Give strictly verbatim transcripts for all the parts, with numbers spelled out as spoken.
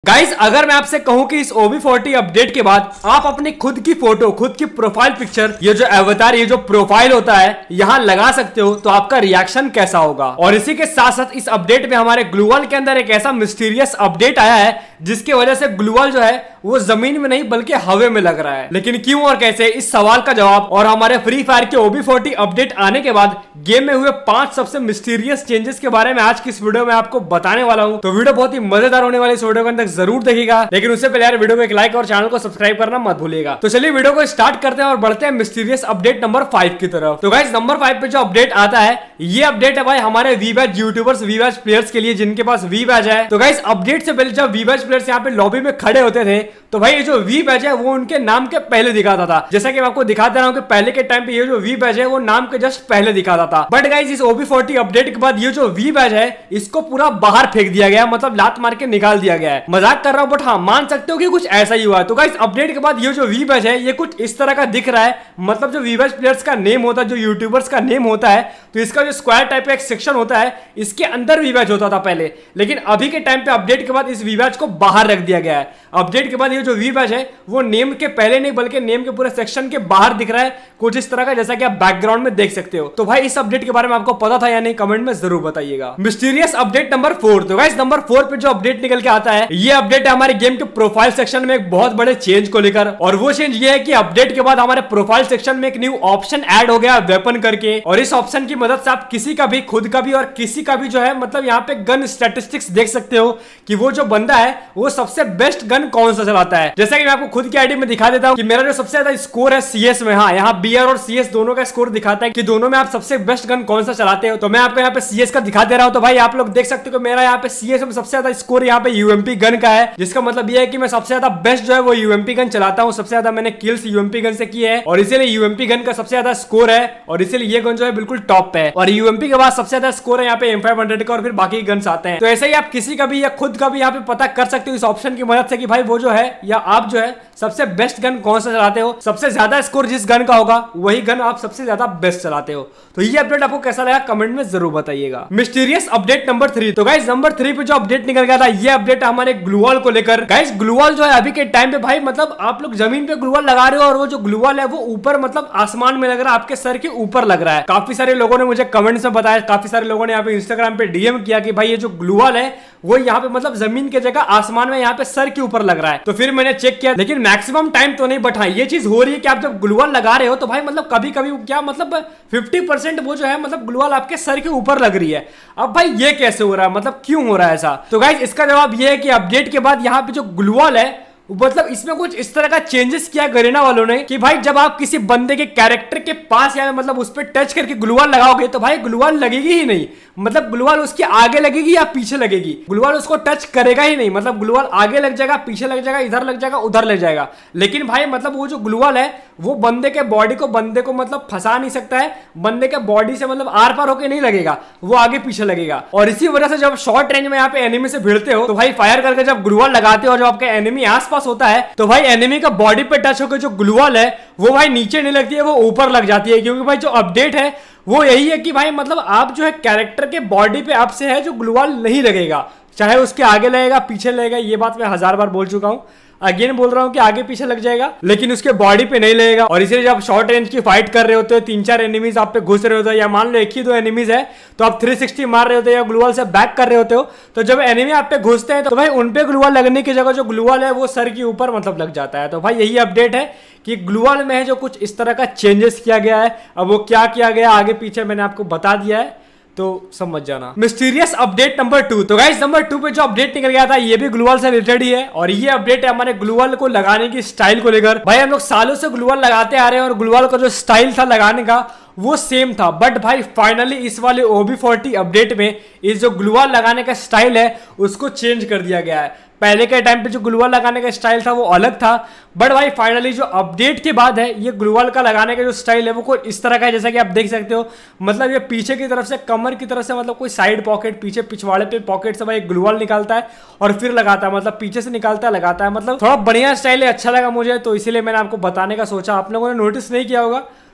Guys अगर मैं आपसे कहूं कि इस ओ बी फोर्टी अपडेट के बाद आप अपनी खुद की फोटो, खुद की प्रोफाइल पिक्चर, ये जो अवतार, ये जो प्रोफाइल होता है यहां लगा सकते हो, तो आपका रिएक्शन कैसा होगा। और इसी के साथ साथ इस अपडेट में हमारे ग्लूवॉल के अंदर एक ऐसा मिस्टीरियस अपडेट आया है जिसकी वजह से ग्लूवॉल जो है वो जमीन में नहीं बल्कि हवा में लग रहा है। लेकिन क्यों और कैसे, इस सवाल का जवाब और हमारे फ्री फायर के ओ बी फोर्टी अपडेट आने के बाद गेम में हुए पांच सबसे मिस्टीरियस चेंजेस के बारे में आज की इस वीडियो में आपको बताने वाला हूं। तो वीडियो बहुत ही मजेदार होने वाली, इस वीडियो के अंदर जरूर देखिएगा। लेकिन उससे पहले यार वीडियो को एक लाइक और चैनल को सब्सक्राइब करना मत भूलिएगा। तो चलिए वीडियो को स्टार्ट करते हैं और बढ़ते हैं मिस्टीरियस अपडेट नंबर फाइव की तरफ। तो गाइस नंबर फाइव पे जो अपडेट आता है, ये अपडेट है भाई हमारे V badge YouTubers, V badge players के लिए जिनके पास वी बैच है। तो गाइस अपडेट से पहले जब वी बैच प्लेयर्स यहाँ पे लॉबी में खड़े होते थे तो भाई ये जो वी बैच है वो उनके नाम के पहले दिखाता था। जैसा कि मैं आपको दिखाता रहा हूं कि पहले के टाइम पे ये जो वी बैच है वो नाम के जस्ट पहले दिखाता था। बट गाइस इस ओ बी फोर्टी अपडेट के बाद ये जो वी बैच है इसको पूरा बाहर फेंक दिया गया, मतलब लात मार के निकाल दिया गया है। मजाक कर रहा हूं बट हाँ मान सकते हो कि कुछ ऐसा ही हुआ है। तो गाइस अपडेट के बाद ये जो वी बैच है ये कुछ इस तरह का दिख रहा है। मतलब जो वी बैच प्लेयर्स का नेम होता है, जो यूट्यूबर्स का नेम होता है, तो इसका जो स्क्वायर टाइप का एक सेक्शन होता है इसके अंदर वी बैच होता था पहले। लेकिन अभी के टाइम पे अपडेट के बाद इस वी बैच को बाहर रख दिया गया है। अपडेट के बाद ये जो वी बैच है वो नेम के पहले नहीं बल्कि नेम के पूरे सेक्शन के बाहर दिख रहा है, कुछ इस तरह का, जैसा कि आप बैकग्राउंड में देख सकते हो। तो भाई इस अपडेट के बारे में आपको पता था या नहीं, कमेंट में जरूर बताइएगा। Mysterious update number four. तो गाइस नंबर फोर पे जो अपडेट निकल के आता है, ये अपडेट है हमारे गेम के प्रोफाइल सेक्शन में एक बहुत बड़े चेंज को लेकर। और वो चेंज ये है कि अपडेट के बाद हमारे प्रोफाइल सेक्शन में एक न्यू ऑप्शन ऐड हो गया वेपन करके। और इस ऑप्शन की मदद से आप किसी का भी, खुद का भी और किसी का भी जो है मतलब यहाँ पे गन स्टैटिस्टिक्स देख सकते हो कि वो जो बंदा है वो सबसे बेस्ट गन कौन सा चलाता है। जैसा कि मैं आपको खुद की आईडी में दिखा देता हूं कि मेरा जो सबसे ज्यादा स्कोर है सीएस में, हाँ यहाँ बीआर और सीएस दोनों का स्कोर दिखाता है कि दोनों में आप सबसे बेस्ट गन कौन सा चलाते हो। तो मैं आपको यहाँ पे सीएस का दिखा दे रहा हूं। तो भाई आप लोग देख सकते हो कि मेरा यहाँ पे सीएस में सबसे ज्यादा स्कोर यहाँ पे यूएमपी गन का है, जिसका मतलब ये है कि मैं सबसे ज्यादा बेस्ट जो है वो यूएमपी गन चलाता हूँ। सबसे ज्यादा मैंने किल्स यूएमपी गन से की है और इसीलिए यूएमपी गन का सबसे ज्यादा स्कोर है और इसीलिए ये गन जो है बिल्कुल टॉप पे है। और यूएमपी के बाद सबसे ज्यादा स्कोर है यहाँ पे एम फाइव हंड्रेड का और फिर बाकी गन्स आते हैं। तो ऐसे ही आप किसी का भी या खुद का भी यहाँ पे पता कर सकते हो इस ऑप्शन की मदद से कि भाई वो जो है या आप जो है सबसे बेस्ट गन कौन सा चलाते हो। सबसे ज्यादा स्कोर जिस गन का होगा वही गन आप सबसे ज्यादा बेस्ट चलाते हो। तो ये अपडेट आपको कैसा लगा कमेंट में जरूर बताइएगा। Mysterious update number three. तो गाइस नंबर थ्री पे जो अपडेट निकल गया था, ये अपडेट हमारे ग्लूवॉल को लेकर। गाइस ग्लूवॉल जो है अभी के टाइम पे भाई मतलब आप लोग जमीन पे ग्लूवॉल लगा रहे हो और वो जो ग्लूवॉल है वो ऊपर मतलब आसमान में लग रहा है, आपके सर के ऊपर लग रहा है। काफी सारे लोगों ने मुझे कमेंट्स में बताया, काफी सारे लोगों ने यहाँ पे इंस्टाग्राम पे डीएम किया कि भाई ये जो ग्लूवॉल है वो यहाँ पे मतलब जमीन की जगह आसमान में यहाँ पे सर के ऊपर लग रहा है। तो फिर मैंने चेक किया, लेकिन मैक्सिमम टाइम तो नहीं, बट हाँ ये चीज हो रही है कि आप जब ग्लूवॉल लगा रहे हो तो भाई मतलब कभी कभी क्या मतलब फिफ्टी परसेंट वो जो है मतलब ग्लूवॉल आपके सर के ऊपर लग रही है। अब भाई ये कैसे हो रहा है, मतलब क्यों हो रहा है ऐसा? तो गाइस इसका जवाब ये है कि अपडेट के बाद यहाँ पे जो ग्लूवॉल है मतलब इसमें कुछ इस तरह का चेंजेस किया गरीना वालों ने कि भाई जब आप किसी बंदे के कैरेक्टर के पास या मतलब उस पर टच करके ग्लूवॉल लगाओगे तो भाई ग्लूवॉल लगेगी ही नहीं। मतलब ग्लूवॉल उसके आगे लगेगी या पीछे लगेगी, ग्लूवॉल उसको टच करेगा ही नहीं। मतलब ग्लूवॉल आगे लग जाएगा, पीछे लग जाएगा, इधर लग जाएगा, उधर लग जाएगा। लेकिन भाई मतलब वो जो ग्लूवॉल है वो बंदे के बॉडी को बंदे को मतलब फंसा नहीं सकता है, बंदे के बॉडी से मतलब आर पार होकर नहीं लगेगा, वो आगे पीछे लगेगा। और इसी वजह से जब शॉर्ट रेंज में यहाँ पे एनिमी से भिड़ते हो तो भाई फायर करके जब ग्लूवॉल लगाते हो और जब आपका एनिमी आसपास होता है तो भाई एनिमी का बॉडी पे टच होकर जो ग्लूवॉल है वो भाई नीचे नहीं लगती है, वो ऊपर लग जाती है। क्योंकि भाई जो अपडेट है वो यही है कि भाई मतलब आप जो है कैरेक्टर के बॉडी पे आपसे है जो ग्लूवॉल नहीं लगेगा, चाहे उसके आगे लगेगा पीछे लगेगा। ये बात मैं हजार बार बोल चुका हूं, अगेन बोल रहा हूं कि आगे पीछे लग जाएगा लेकिन उसके बॉडी पे नहीं लगेगा। और इसीलिए जब शॉर्ट रेंज की फाइट कर रहे होते हो, तीन चार एनिमीज आप पे घुस रहे होते हो या मान लो एक ही दो एनिमीज है तो आप थ्री सिक्सटी मार रहे होते हो या ग्लूवॉल से बैक कर रहे होते हो, तो जब एनिमी आप पे घुसते हैं तो भाई उन पे ग्लूवॉल लगने की जगह जो ग्लूवॉल है वो सर के ऊपर मतलब लग जाता है। तो भाई यही अपडेट है कि ग्लूवॉल में है जो कुछ इस तरह का चेंजेस किया गया है। अब वो क्या किया गया आगे पीछे मैंने आपको बता दिया है, तो समझ जाना। Mysterious update number two. तो गाइस नंबर टू पे जो अपडेट निकल गया था ये भी ग्लूवॉल से रिलेटेड ही है और ये अपडेट है हमारे ग्लूवॉल को लगाने की स्टाइल को लेकर। भाई हम लोग सालों से ग्लूवॉल लगाते आ रहे हैं और ग्लूवॉल का जो स्टाइल था लगाने का वो सेम था, बट भाई फाइनली इस वाले ओ बी फोर्टी अपडेट में इस जो ग्लूवॉल लगाने का स्टाइल है उसको चेंज कर दिया गया है। पहले के टाइम पे जो ग्लूवॉल लगाने का स्टाइल था वो अलग था, बट भाई फाइनली जो अपडेट के बाद है ये ग्लूवॉल का लगाने का जो स्टाइल है वो कुछ इस तरह का है, जैसा कि आप देख सकते हो। मतलब ये पीछे की तरफ से, कमर की तरफ से मतलब कोई साइड पॉकेट, पीछे पिछवाड़े पे पॉकेट से भाई ग्लूवॉल निकालता है और फिर लगाता है, मतलब पीछे से निकालता है लगाता है। मतलब थोड़ा बढ़िया स्टाइल है, अच्छा लगा मुझे तो इसीलिए मैंने आपको बताने का सोचा। आप लोगों ने नोटिस नहीं किया होगा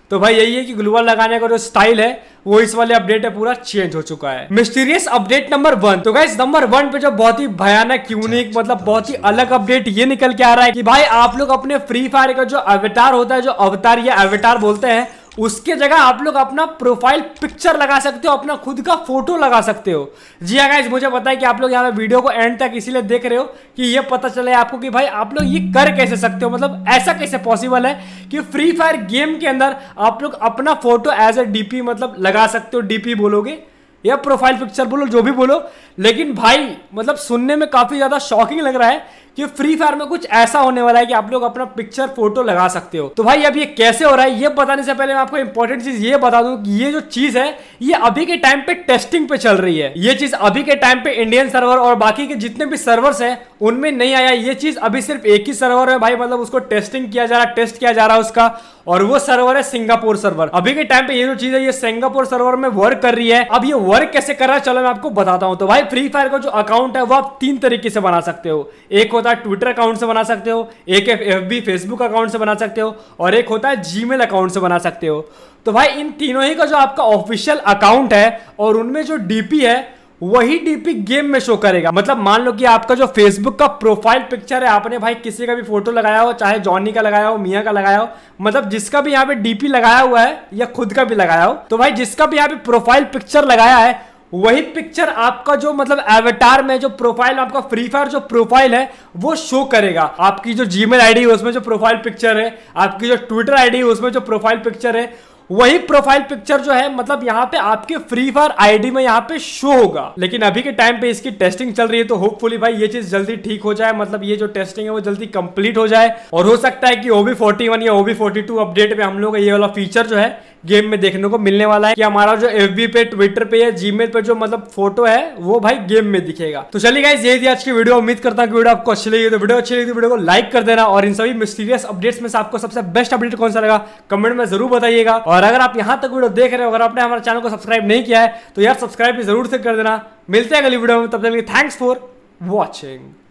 तो भाई यही है कि ग्लू वॉल लगाने का जो स्टाइल है वो इस वाले अपडेट है पूरा चेंज हो चुका है। Mysterious update number one. तो गाइस नंबर वन पे जो बहुत ही भयानक यूनिक मतलब बहुत ही अलग अपडेट ये निकल के आ रहा है कि भाई आप लोग अपने फ्री फायर का जो अवतार होता है, जो अवतार या अवतार बोलते हैं, उसके जगह आप लोग अपना प्रोफाइल पिक्चर लगा सकते हो, अपना खुद का फोटो लगा सकते हो। जी हाँ गाइस, मुझे पता है कि आप लोग यहाँ पे वीडियो को एंड तक इसीलिए देख रहे हो कि ये पता चले आपको कि भाई आप लोग ये कर कैसे सकते हो, मतलब ऐसा कैसे पॉसिबल है कि फ्री फायर गेम के अंदर आप लोग अपना फोटो एज ए डीपी मतलब लगा सकते हो। डीपी बोलोगे या प्रोफाइल पिक्चर बोलो, जो भी बोलो, लेकिन भाई मतलब सुनने में काफी ज्यादा शॉकिंग लग रहा है कि फ्री फायर में कुछ ऐसा होने वाला है कि आप लोग अपना पिक्चर फोटो लगा सकते हो। तो भाई अब ये कैसे हो रहा है ये बताने से पहले मैं आपको इंपॉर्टेंट चीज ये बता दूं कि ये जो चीज है ये अभी के टाइम पे टेस्टिंग पे चल रही है। ये चीज अभी के टाइम पे इंडियन सर्वर और बाकी के जितने भी सर्वर्स हैं उनमें नहीं आया। ये चीज अभी सिर्फ एक ही सर्वर है भाई, मतलब उसको टेस्टिंग किया जा रहा है, टेस्ट किया जा रहा है उसका, और वो सर्वर है सिंगापुर सर्वर। अभी के टाइम पे ये जो चीज है ये सिंगापुर सर्वर में वर्क कर रही है। अब ये वर्क कैसे कर रहा है चलो मैं आपको बताता हूं। तो भाई फ्री फायर का जो अकाउंट है वो आप तीन तरीके से बना सकते हो। एक होता है ट्विटर अकाउंट से बना सकते हो, एक एफबी फेसबुक अकाउंट से बना सकते हो, और एक होता है जीमेल अकाउंट से बना सकते हो। तो भाई इन तीनों ही का जो आपका ऑफिशियल अकाउंट है और उनमें जो डीपी है वही डीपी गेम में शो करेगा। मतलब मान लो कि आपका जो फेसबुक का प्रोफाइल पिक्चर है, आपने भाई किसी का भी फोटो लगाया हो, चाहे जॉनी का लगाया हो, मियां का लगाया हो, मतलब जिसका भी यहाँ पे डीपी लगाया हुआ है या खुद का भी लगाया हो, तो भाई जिसका भी यहाँ पे प्रोफाइल पिक्चर लगाया है वही पिक्चर आपका जो मतलब एवेटार में जो प्रोफाइल आपका फ्री फायर जो प्रोफाइल है वो शो करेगा। आपकी जो जीमेल आईडी है उसमें जो प्रोफाइल पिक्चर है, आपकी जो ट्विटर आईडी है उसमें जो प्रोफाइल पिक्चर है, वही प्रोफाइल पिक्चर जो है मतलब यहाँ पे आपके फ्री फायर आईडी में यहाँ पे शो होगा। लेकिन अभी के टाइम पे इसकी टेस्टिंग चल रही है, तो होपफुली भाई ये चीज जल्दी ठीक हो जाए, मतलब ये जो टेस्टिंग है वो जल्दी कंप्लीट हो जाए, और हो सकता है कि ओ बी फोर्टी वन या O B forty two update पे हम लोग ये वाला फीचर जो है गेम में देखने को मिलने वाला है कि हमारा जो एफबी पे, ट्विटर पे या जीमेल पे जो मतलब फोटो है वो भाई गेम में दिखेगा। तो चलिए गाइस ये थी आज की वीडियो। उम्मीद करता हूं कि वीडियो आपको अच्छी लगी। तो वीडियो अच्छी लगी तो वीडियो को लाइक कर देना, और इन सभी मिस्टीरियस अपडेट्स में से आपको सबसे बेस्ट अपडेट कौन सा लगा कमेंट में जरूर बताइएगा। और अगर आप यहां तक वीडियो देख रहे हो, अगर आपने हमारे चैनल को सब्सक्राइब नहीं किया है तो यार सब्सक्राइब भी जरूर से कर देना। मिलते हैं अगली वीडियो में, तब तक के लिए थैंक्स फॉर वॉचिंग।